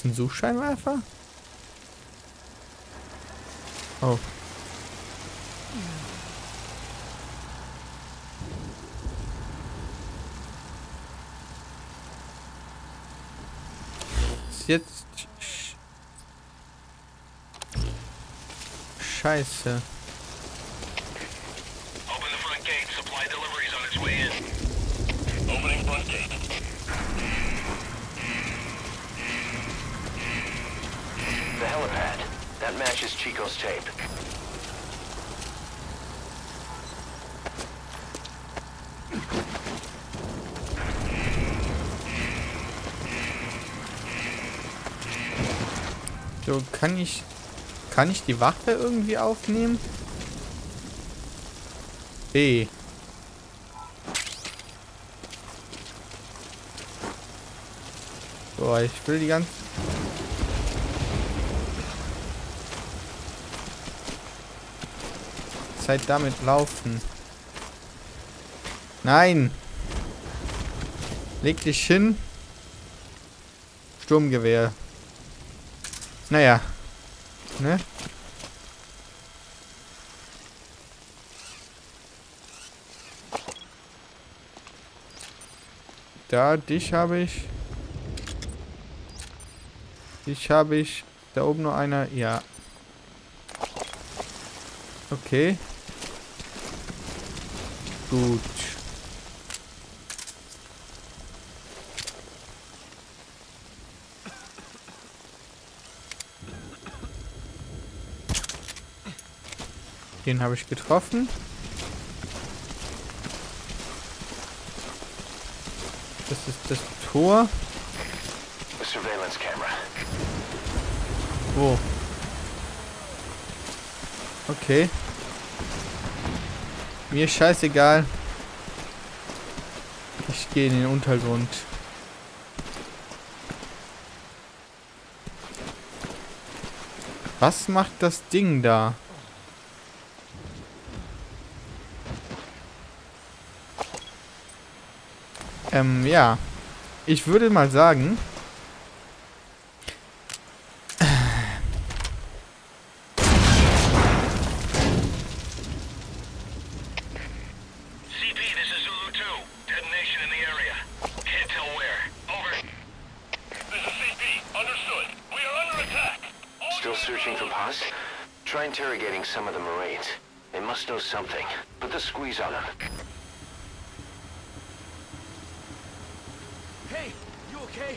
das ein Suchscheinwerfer? Oh. Ist jetzt... Scheiße. Open the front gate. Supply deliveries on its way in. Opening front gate. The helipad. That matches Chico's tape. So, kann ich die Waffe irgendwie aufnehmen? B. Boah, ich will die ganze... Zeit damit laufen. Nein! Leg dich hin. Sturmgewehr. Naja. Ne? Da, dich habe ich. Dich habe ich. Da oben noch einer. Ja. Okay. Gut. Den habe ich getroffen. Das ist das Tor. The surveillance camera. Wo? Okay. Mir ist scheißegal. Ich gehe in den Untergrund. Was macht das Ding da? Ja. Ich würde mal sagen... CP, this is Zulu 2. Detonation in the area. Can't tell where. Over. This is CP. Understood. We are under attack. Still searching for Paz? Try interrogating some of the Marines. They must know something. Put the squeeze on them. Hey, you okay?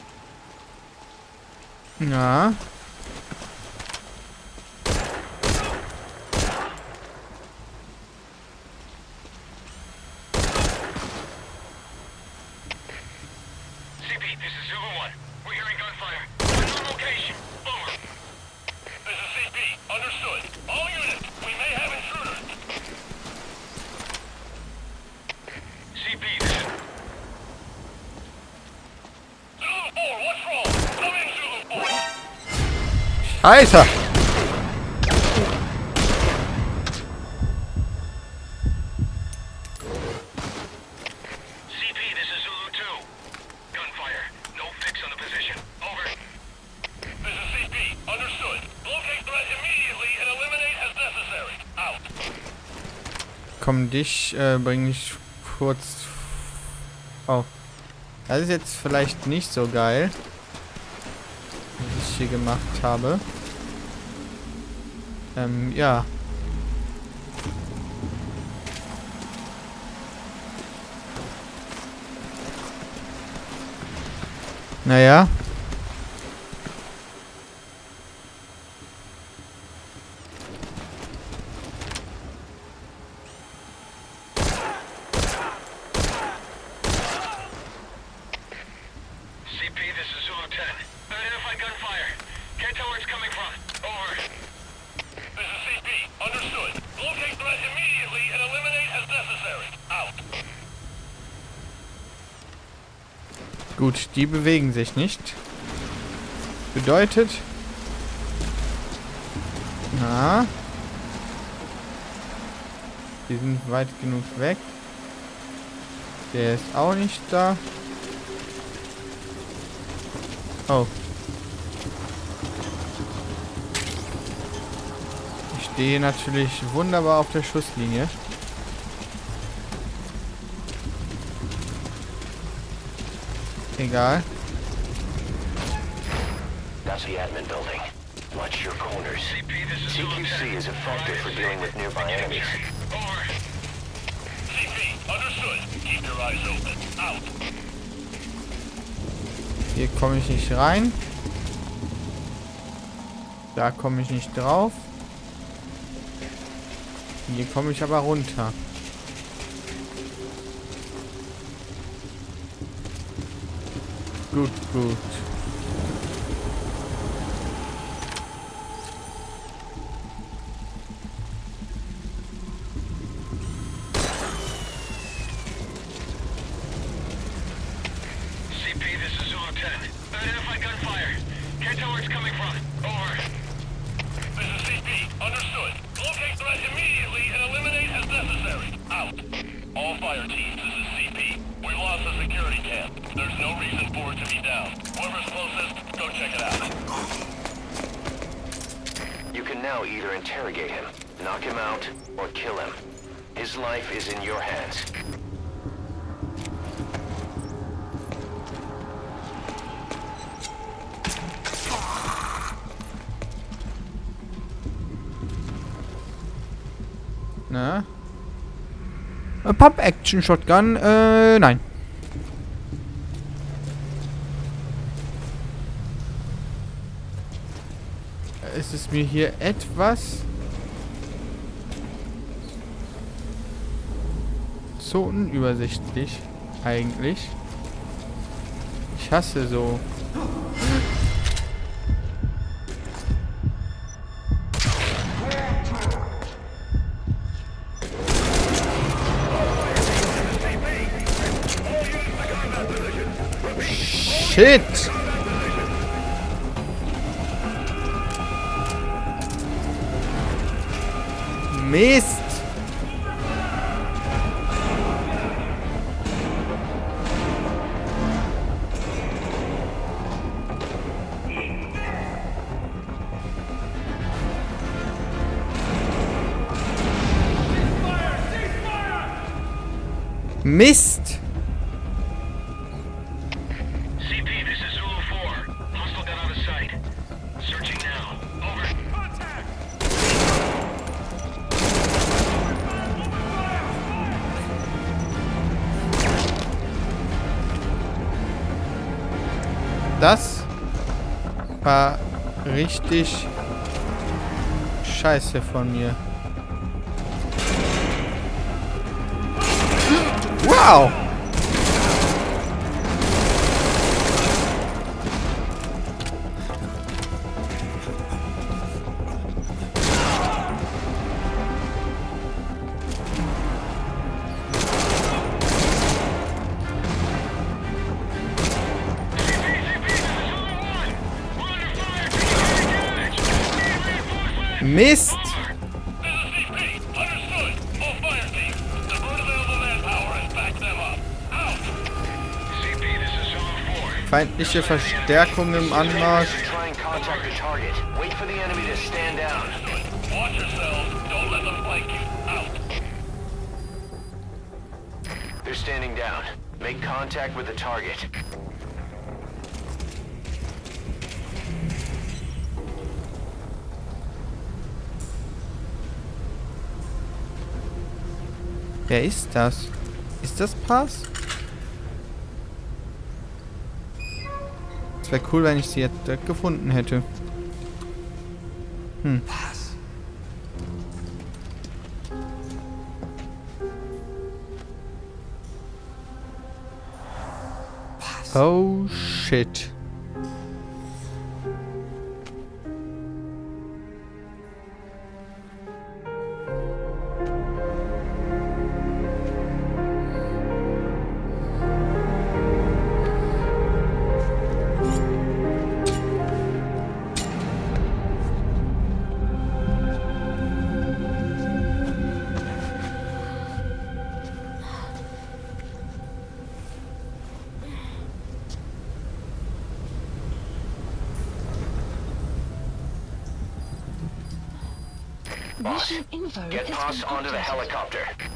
Ja. CP, this is Zulu 1. We're hearing gunfire. We're on location. Over. This is CP. Understood. All units, we may have intruders. CP, this is... Zulu 4, what's wrong? Come in, Zulu 4. Alter! CP, this is Zulu 2. Gunfire. No fix on the position. Over. This is CP. Understood. Locate threat immediately and eliminate as necessary. Out. Komm, dich bringe ich kurz... Oh. Das ist jetzt vielleicht nicht so geil, was ich hier gemacht habe. Ja. Naja. CP, this is Zulu 10. Identify gunfire. Can't tell where it's coming from. Over. This is CP. Understood. Locate threat immediately and eliminate as necessary. Out. Gut, die bewegen sich nicht. Bedeutet... Na? Die sind weit genug weg. Der ist auch nicht da. Oh. stehe natürlich wunderbar auf der Schusslinie. Egal. That's the admin building. Watch your corners. CQC is effective for dealing with nearby enemies. Over. CP, understood. Keep your eyes open. Out. Hier komme ich nicht rein. Da komme ich nicht drauf. Hier komme ich aber runter. Gut, gut. CP, this is Zulu 10. Identify gunfire. Can't tell where it's coming from. Over. This is CP. Understood. Locate threat immediately and eliminate as necessary. Out. All fire teams, this is CP. We lost the security camp. There's no reason for it to be down. Whoever's closest, go check it out. You can now either interrogate him, knock him out, or kill him. His life is in your hands. Na? Pump-Action-Shotgun? Nein. Es ist mir hier etwas so unübersichtlich, eigentlich. Ich hasse so. Shit! Mist! Mist! CP, this is Zulu 4. Hostile gun out of sight. Searching now. Over. Contact! Das war richtig scheiße von mir. Wow! Mist! Feindliche Verstärkung im Anmarsch. Try and contact the target. Wait for the enemy to stand down. Watch yourselves. Don't let them flank you. Out. They're standing down. Make contact with the target. Wer ist das? Ist das Pass? Es wäre cool, wenn ich sie jetzt gefunden hätte. Hm. Oh shit. Boss, get Haas onto the helicopter.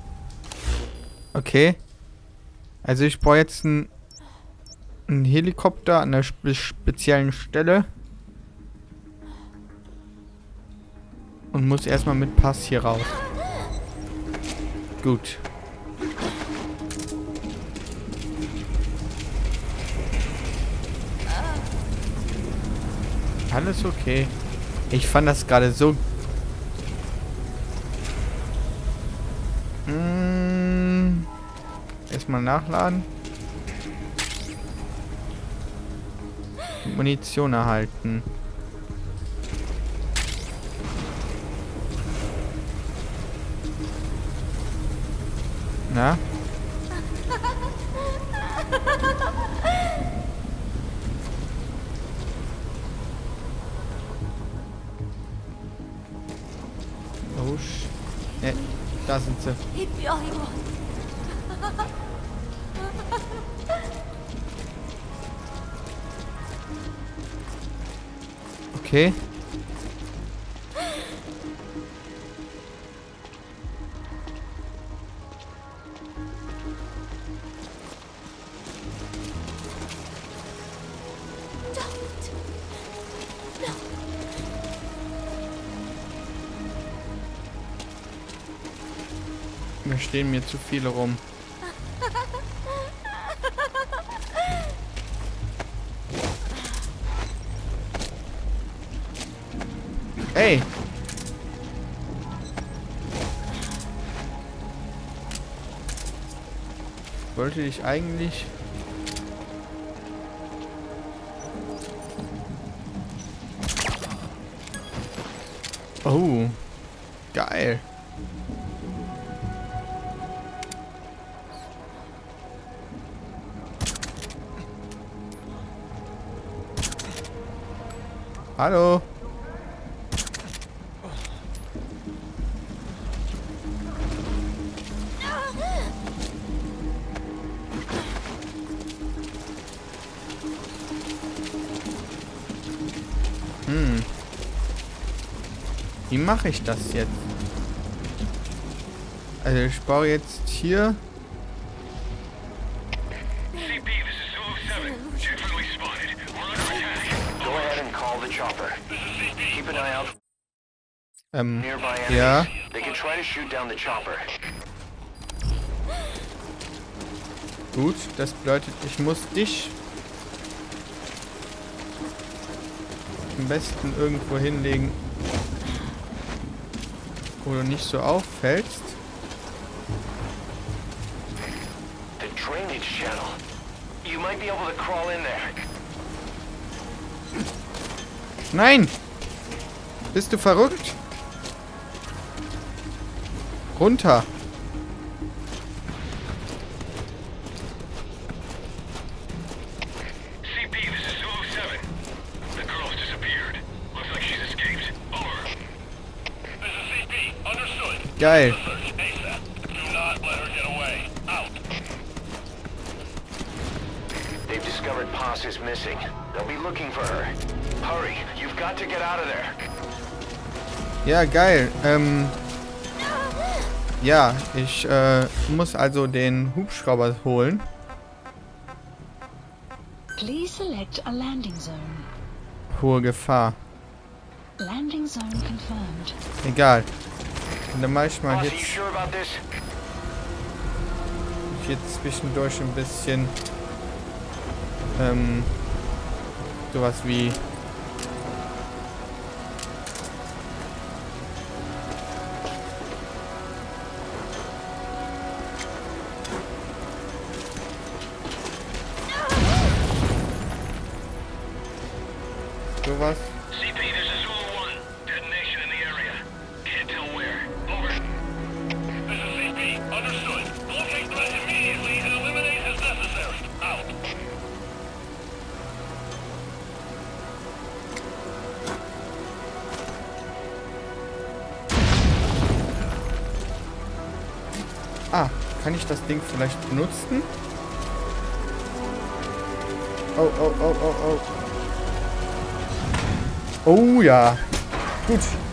Okay. Also ich brauche jetzt einen Helikopter an einer speziellen Stelle. Und muss erstmal mit Pass hier raus. Gut. Alles okay. Ich fand das gerade so... Erstmal nachladen. Munition erhalten. Na? Oh, ne, da sind sie. Okay. Da stehen mir zu viele rum. Hey! Wollte ich eigentlich... Oh. Geil. Hallo. Wie mache ich das jetzt? Also ich baue jetzt hier. CP, this is Zulu 7. Infantry spotted. We're under attack. Go ahead and call the chopper. Keep an eye out nearby enemies. Ja. They can try to shoot down the chopper. Gut, das bedeutet, ich muss dich am besten irgendwo hinlegen, wo du nicht so auffällst. The drainage channel. You might be able to crawl in there. Nein! Bist du verrückt? Runter! CP, this is Zulu 7. The girl's disappeared. Looks like she's escaped. Over. This is CP. Understood. Geil. Search ASAP. Do not let her get away. Out. They've discovered Paz is missing. They'll be looking for her. Hurry, you've got to get out of there. Ja, geil. Ja, ich muss also den Hubschrauber holen. Please select a landing zone. Hohe Gefahr. Landing zone confirmed. Egal. Und dann mache ich mal Boss, are you jetzt sure about this? zwischendurch ein bisschen sowas wie sowas. CP, this is Zulu 1. Detonation in the area. Can't tell where. Over. This is CP. Understood. Locate threat immediately and eliminate as necessary. Out. Ah, kann ich das Ding vielleicht benutzen? Oh, oh, oh, oh, oh. Oh ja. Gut.